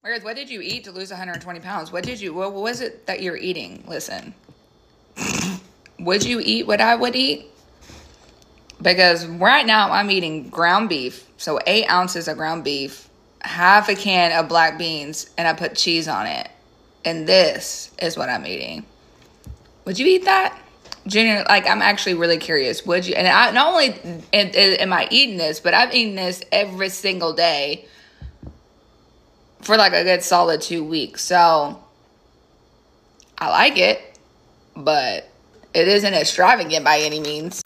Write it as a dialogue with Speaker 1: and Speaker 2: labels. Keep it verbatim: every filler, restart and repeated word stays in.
Speaker 1: Meredith, what did you eat to lose one hundred twenty pounds? What did you, what was it that you're eating? Listen. Would you eat what I would eat? Because right now I'm eating ground beef. So eight ounces of ground beef, half a can of black beans, and I put cheese on it. And this is what I'm eating. Would you eat that? Junior, like, I'm actually really curious. Would you? And I, not only am, am I eating this, but I'm eating this every single day for like a good solid two weeks. So I like it, but it isn't extravagant by any means.